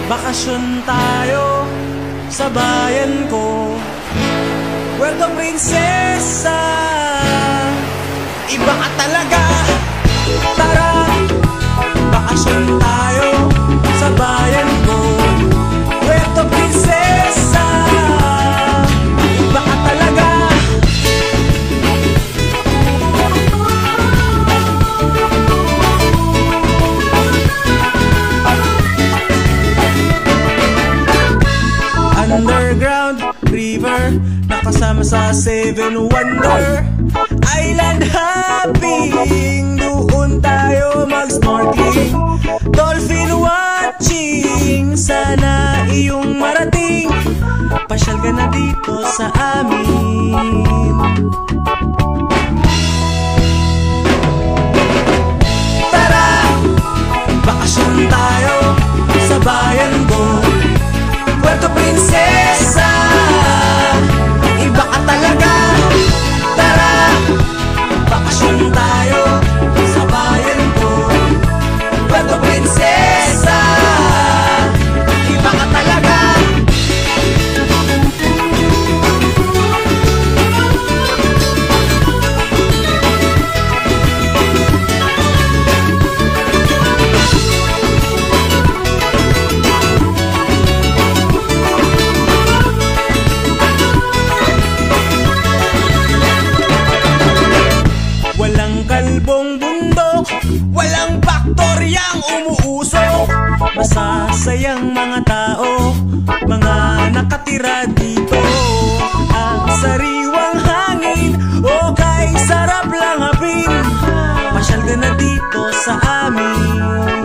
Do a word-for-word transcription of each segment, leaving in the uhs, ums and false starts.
Bakasyon tayo sa bayan ko, Puerto Princesa. Iba ka talaga. Tara, bakasyon tayo sa bayan ko, Puerto Princesa. Iba ka talaga. Underground river, nakasama sa Seven Wonder Island hopping. Doon tayo mag-snorkeling, dolphin watching. Sana iyong marating, pasyal ka na dito sa amin. Tara, bakasyon tayo sa bayan ko, Puerto Princesa. Iba ka talaga. Tara, bakasyon tayo sa bayan ko, Puerto Princesa. Iba ka talaga. Kalbong bundok, walang baktoryang umuusok. Masasayang mga tao, mga nakatira dito. Ang sariwang hangin, okay, sarap lang hapin. Pasyal ka na dito sa amin.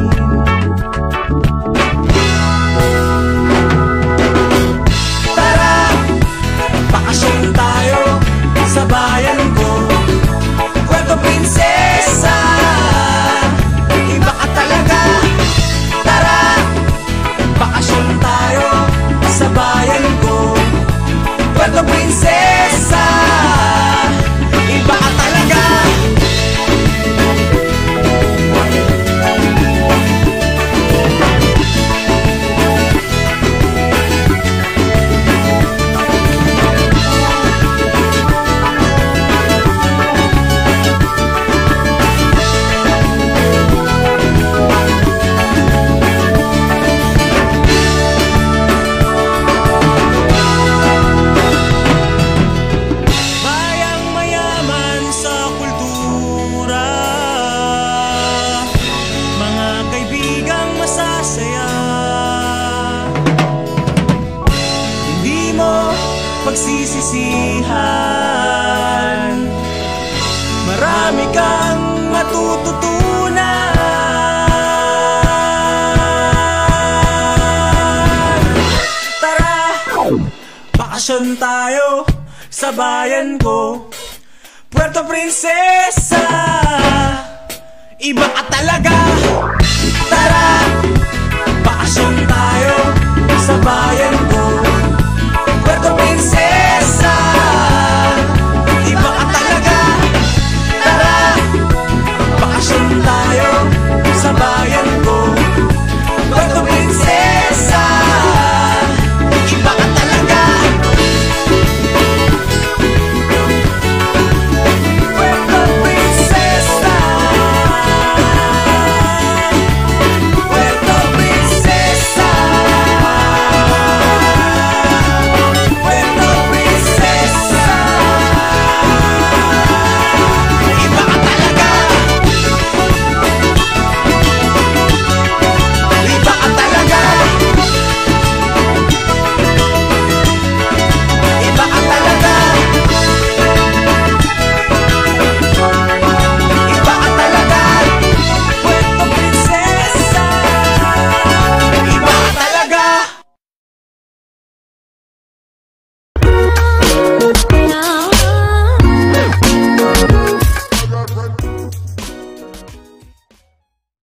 Tara, bakasyon tayo sa bayan ko, Puerto Princesa. Iba ka talaga. Tara, bakasyon tayo sa bayan ko, Puerto Princesa. Iba ka talaga. Pagsisisihan, marami kang matututunan. Tara, bakasyon tayo sa bayan ko, Puerto Princesa. Iba ka talaga. Tara,